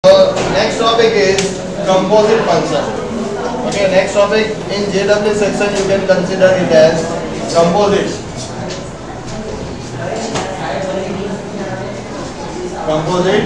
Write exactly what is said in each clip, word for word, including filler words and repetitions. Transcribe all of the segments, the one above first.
So next topic is composite function. Okay, next topic in J W section you can consider it as composite. Composite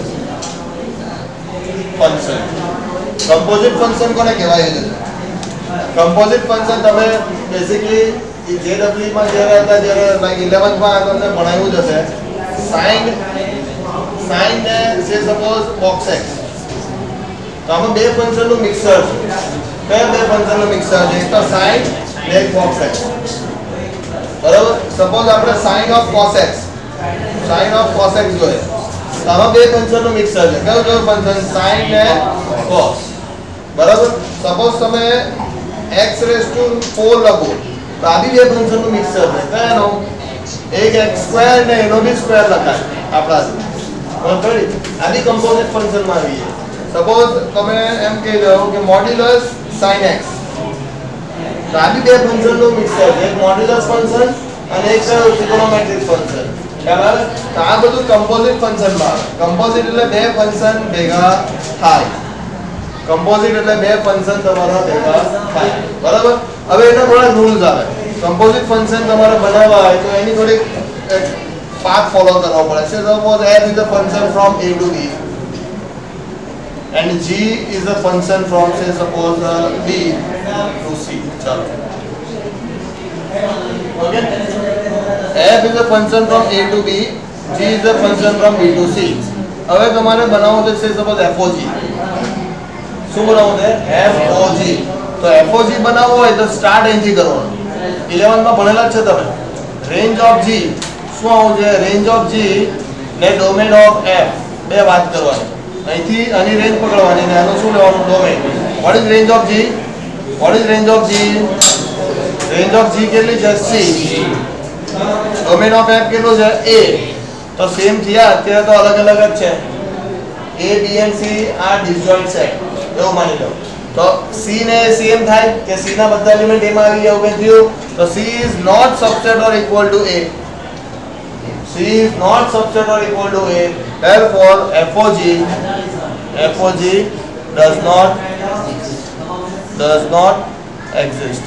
function. Composite function કોને કહેવાય છે? Composite function તમે basically J W માં જ્યારે હતા જ્યારે like eleventh માં તમને ભણાવ્યું જ હશે. Sin sin ને say suppose box x. તો આમાં બે ફંક્શન નું મિક્સર છે. કયા બે ફંક્શન નું મિક્સર છે? એક તો sin ને એક box x. બરાબર? સપોઝ આપણે sin of cos x sin of cos x જોઈએ. તો આમાં બે ફંક્શન નું મિક્સર છે. કયું કયું ફંક્શન? sin ને cos. બરાબર? સપોઝ તમે x raised to four લખો તો આ બી બે ફંક્શન નું મિક્સર છે. કયાનો? એક x સ્ક્વેર ને એનો બી સ્ક્વેર લખાય આપણાથી. બરાબર? આ બી કમ્પોઝિટ ફંક્શન માં આવી છે. સપોઝ તમે એમ કહી દો કે મોડ્યુલસ sin x તો આ બી બે ફંક્શન નું મિક્સર છે. એક મોડ્યુલસ ફંક્શન અને એક ટ્રિગોનોમેટ્રિક ફંક્શન. બરાબર? તો આ બધું કમ્પોઝિટ ફંક્શન માં આવે. કમ્પોઝિટ એટલે બે ફંક્શન ભેગા થાય. કમ્પોઝિટ એટલે બે ફંક્શન તમારા ભેગા થાય. બરાબર? હવે એના થોડા રૂલ્સ આવે. કમ્પોઝિટ ફંક્શન તમારે બનાવવા હોય તો એની થોડી પાથ ફોલો કરવો પડે છે. Suppose f is a function from a to b and g is a function from say suppose uh, b to c. ચલો okay, f is a function from a to b, g is a function from b to c. હવે તમારે બનાવવું છે say suppose fog. શું બનાવવું છે? fog. તો fog બનાવવો હોય તો સ્ટાર્ટ અહીંથી કરવાનું. eleventh માં ભણેલા જ છે તમે. રેન્જ ઓફ g શું આવું છે? રેન્જ ઓફ g ને ડોમેન ઓફ f બે વાત કરવાની. અહીંથી આની રેન્જ પકડવાની ને આનું શું લેવાનું? Domain. What is range of g? What is range of g? Range of g કેટલી છે? c. ડોમેન ઓફ f કેટલું છે? a. તો સેમ થયા અત્યારે તો અલગ અલગ જ છે. a b and c આ ડિસજોઇન્ટ સેટ એવું માની લો. તો c ને સેમ થાય કે c ના બધા એલિમેન્ટ a માં આવી ગયા એવું થયું. તો c is not subset or equal to a. c is not subset or equal to a. Therefore fog fog does not does not exist.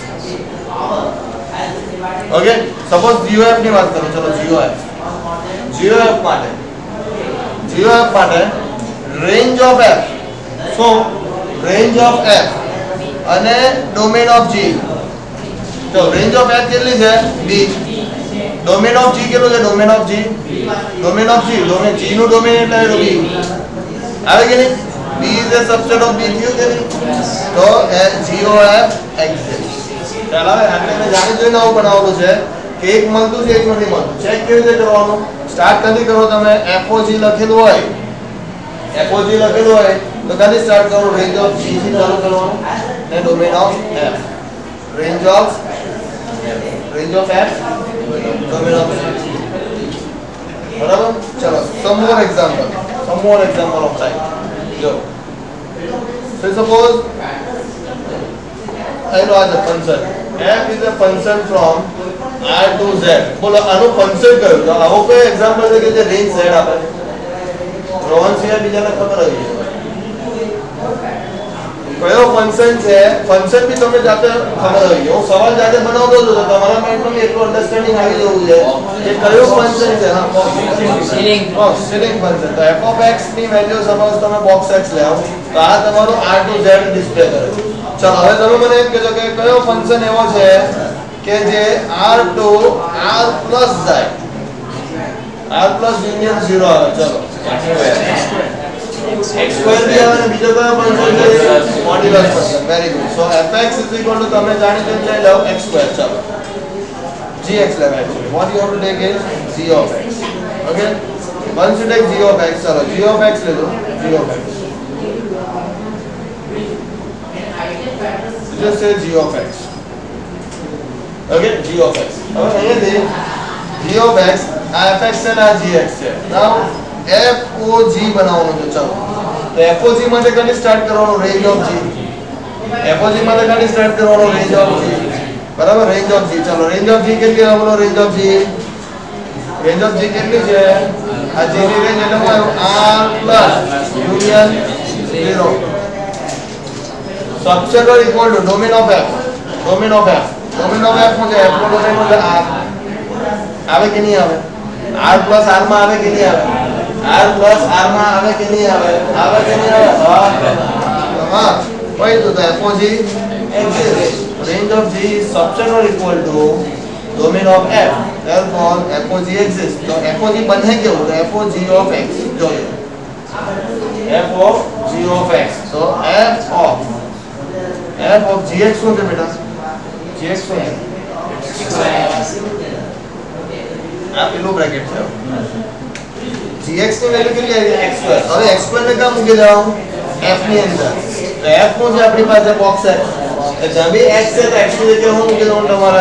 Okay, suppose gof ની વાત કરો. ચલો gof gof માટે gof માટે range of f so range of f અને domain of g. તો range of f કેટલી છે? b. domain of g કેટલું છે? domain of g domain of g domain g નું domain એટલે b. આવે કે નહીં? b is a subset of b થયું કે નહીં? તો gof exists. ચાલો હવે આપણે જાણી જોઈને આવું બનાવવાનું છે કે એક મળતું છે એક નથી મળતું. ચેક કેવી રીતે કરવાનું? સ્ટાર્ટ કદી કરો તમે? fog લખેલું હોય fog લખેલું હોય તો કદી સ્ટાર્ટ કરો? રેન્જ ઓફ g થી ચાલુ કરવાનું ને domain of f. Range of range of f domain of g. બરાબર? ચલો some more example some more example of type. જો so suppose I know as a function f is a function from r to z. બોલો આનું function કયું? તો આવો કોઈ example છે કે જે રેન્જ z આપે? રોહન સિવાય બીજાને ખબર હોય કયો ફંક્શન છે? ફંક્શન બી તમે જાતે ખબર હોય. હું સવાલ જાતે બનાવતો હતો તો તમારા માઇન્ડમાં એટલું અન્ડરસ્ટેન્ડિંગ આવી જવું છે કે કયો ફંક્શન છે. હા, સીલિંગ બોક્સ સીલિંગ ફંક્શન. તો f of x ની વેલ્યુ સપોઝ તમે બોક્સ x લેવો તો આ તમારું r to z ડિસ્પ્લે કરે. ચલો હવે તમે મને એમ કહેજો કે કયો ફંક્શન એવો છે કે જે r to r plus જાય r plus union zero આવે. ચલો x square भी આવે ને બીજો કયો ફંક્શન છે? Modulus function. Very good. So fx is equal to તમે જાણી તો લઈ લો x square. ચલો gx લેવાય છે. what you have to take is g of x. okay, once you take g of x, ચલો g of x લે લો. g of x just say g of x. okay, g of x. હવે અહીંયાથી g of x આ fx છે ને આ gx છે. now fog બનાવવાનું છે. ચલો તો fog માટે કદી સ્ટાર્ટ કરવાનું? Range of g. fog માટે કદી સ્ટાર્ટ કરવાનું? Range of g. બરાબર? Range of g. ચલો રેન્જ ઓફ g કેટલી આવે? બોલો range of g. Range of g કેટલી છે? આ g ની રેન્જ એટલે શું આવ્યું r union zero subset equal to domain of f domain of f domain of f માં છે f નો ડોમેન એટલે r આવે કે નહીં આવે r પ્લસ r માં આવે કે નહીં આવે r પ્લસ r માં આવે કે નહીં આવે આવે કે નહીં આવે હા હા why to the f of g exists range of g is subset or equal to domain of f therefore f of g exists तो f of g बने क्यों तो f of g of x जो f of g of x so f of f of gx શું છે બેટા gx શું છે આ પેલું બ્રેકેટ છે gx ની વેલ્યુ કેટલી આવી x સ્ક્વેર હવે x સ્ક્વેર ને ક્યાં મૂકી દેવાનું f ની અંદર तो f નું જે આપણી પાસે બોક્સ છે તો જ્યાં બી x છે તો x ની જગ્યાએ શું મૂકી દેવાનું તમારે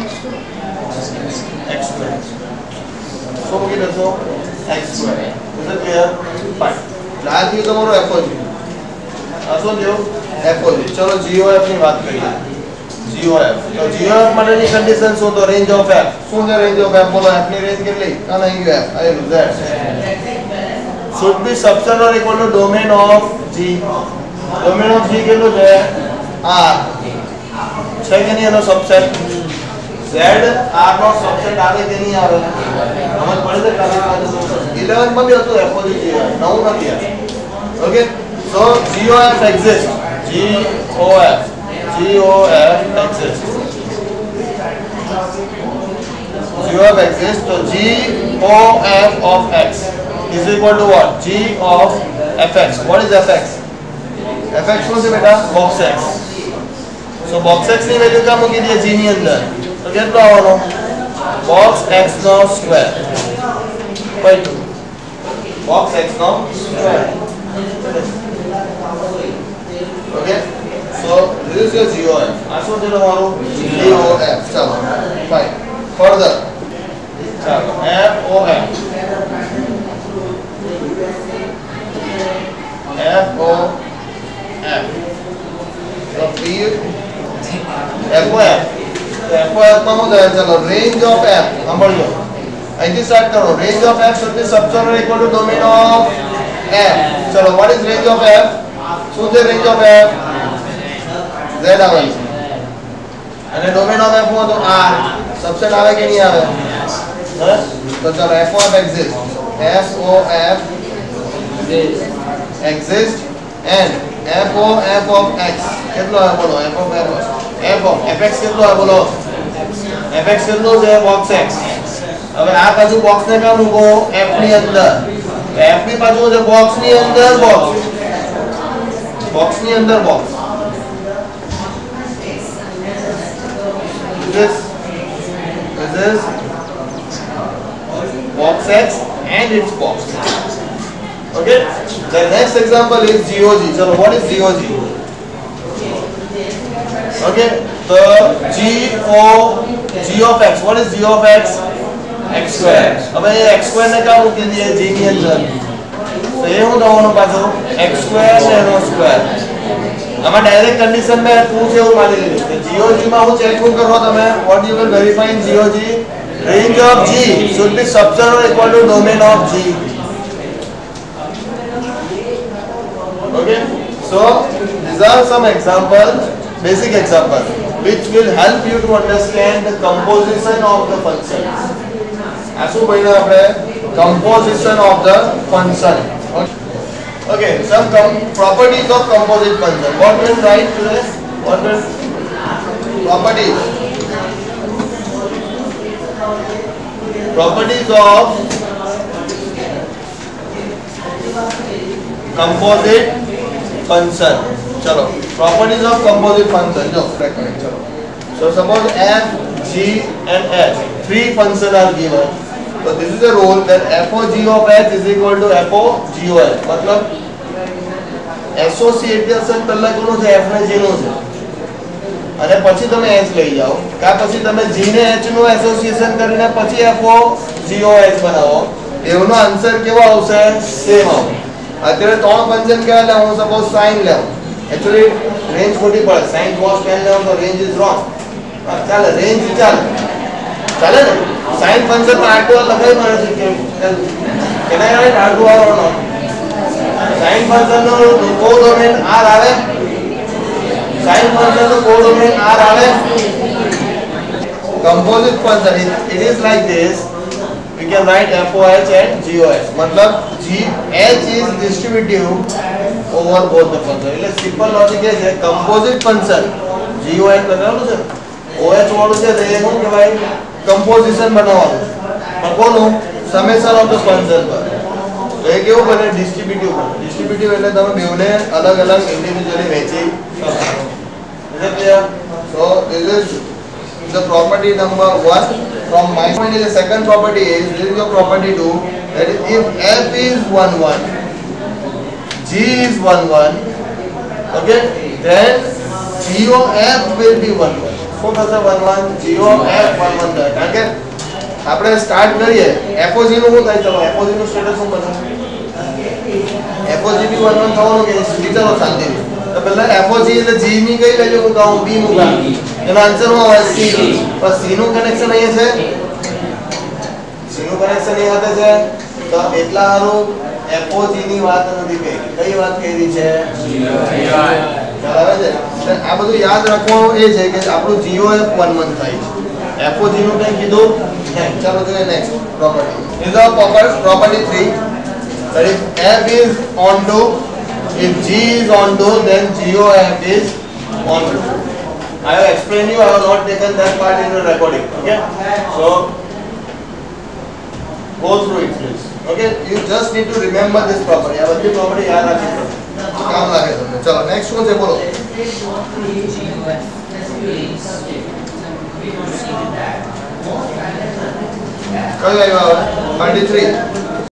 x સ્ક્વેર શું મૂકી દેશો x square is it clear fine આ થયું તમારો f of g આ શું થયું f of g ચલો g of f ની વાત કરીએ g of f તો g of f માટેની કન્ડિશન શું તો રેન્જ ઓફ f શું છે રેન્જ ઓફ f બોલો f ની રેન્જ કેટલી કાં અહીં ગયું f આયેલું z should be subset or equal to domain of g domain of g કેટલું છે r છે કે નહીં એનો સબસેટ z r નો સબસેટ આવે કે નહીં આવે સમજ પડે છે ક્લાસ eleven માં બી હતું f of g નવ નથી આ okay so g of f exists g o f g o f exists g of f exists so g o f of x is equal to what g of fx what is fx fx શું છે બેટા box x so box x ની value ક્યાં મૂકી દઈએ g ની અંદર તો કેટલો આવવાનો box x નો square by two box x નો square okay so this is your g o f આ શું છે તમારું g o f ચાલો ફાઇન ફર્ધર ચાલો f o f f o f so p f o f f o f માં શું થાય ચલો રેન્જ ઓફ f સાંભળજો અહીંથી સ્ટાર્ટ કરો range of f should be subset or equal to domain of f ચલો what is range of f શું છે રેન્જ ઓફ f z આવે છે અને ડોમેન ઓફ f માં તો r સબસેટ આવે કે નહીં આવે હા તો ચલો f of f exists f o f exists and f o f of x કેટલો આવે બોલો f of f f of fx કેટલો આવે બોલો fx કેટલો છે box x હવે આ બાજુ બોક્સ ને ક્યાં મૂકો f ની અંદર f ની બાજુ છે બોક્સ ની અંદર બોક્સ બોક્સ ની અંદર box this this is box x and its box okay the next example is G O G chalo what is G O G okay the G O G of x what is G of x x square હવે x square ને ક્યાં મૂકી દઈએ g ની અંદર તો એ હું દવાનો પાછો x square ને એનો સ્ક્વેર આમાં ડાયરેક્ટ કન્ડિશન મે two છે એવું માની લીધું કે G O G માં હું ચેક કરો તમે what you will verify in G O G range of g should be subset or equal to domain of g okay so these are some examples basic examples which will help you to understand the composition of the functions asu bhai apne composition of the function okay, okay some com- properties of composite function what will write today what will properties properties of composite function chalo properties of composite function jo correct chalo so suppose f g and h three functions are given so this is a rule that f of g of h is equal to f of g of h matlab association પહેલા કોનું છે f ને g નું છે અને પછી તમે h લઈ જાઓ કા પછી તમે g ને h નું એસોસિએશન કરીને પછી f of g of h બનાવો એનો આન્સર કેવો આવશે સેમ આવશે અત્યારે ત્રણ ફંક્શન કેવા લે હું સપોઝ sin લેઉં एक्चुअली रेंज खोटी પડે sin cos tan લેઉં તો રેન્જ ઇઝ રોંગ ચાલે રેન્જ ચાલે ચાલે ને sin ફંક્શન માં r ટુ r લખાઈ મળે છે કે can I write r to r or not sin function નો કોડોમેન r આવે sin ફંક્શન નો કોડોમેન r આવે composite function it, it is like this we can write f o h and g o h मतलब g h is distributive over both the function એટલે simple logic એ છે composite function g o h બનાવવાનું છે o h વાળું છે એ શું કહેવાય કમ્પોઝિશન બનાવવાનું પણ કોનું સમેશન ઓફ ધ ફંક્શન પર તો એ કેવું બને ડિસ્ટ્રીબ્યુટિવ બને ડિસ્ટ્રીબ્યુટિવ એટલે તમે બેવને અલગ અલગ ઇન્ડિવિડ્યુઅલી વહેંચી શકો is it clear so this is the property number one from my point is the second property is this is your property two that is if f is one one g is one one okay then g of f will be one one so થશે one one g of f one one થાય કારણ કે આપણે start કરીએ f of g નું શું થાય ચલો f of g નું સ્ટેટસ શું બને f of g B one one થવાનું કે ચલો શાંતિ તો પહેલા f of g એટલે g ની કઈ વેલ્યુ મૂકાવું b મૂકાવું એનો આન્સર શું આવે c તો c નું કનેક્શન અહીંયા છે c નું કનેક્શન અહીં હાથે છે તો એટલા હારું f of g ની વાત નથી કહી કઈ વાત કરી છે બરાબર છે આ બધું યાદ રાખવાનું એ છે કે આપણું g o f one one થાય છે f of g નું કઈ કીધું નહીં ચાલો જોઈએ next property is a property three that is f is onto if g is onto then g o f is onto I have explained you I have not taken that part in the recording okay so go through it please okay you just need to remember this property આ બધી property યાદ રાખવી પડે કામ લાગે તમને ચલો next શું છે બોલો કઈ આવ્યો હવે thirty-three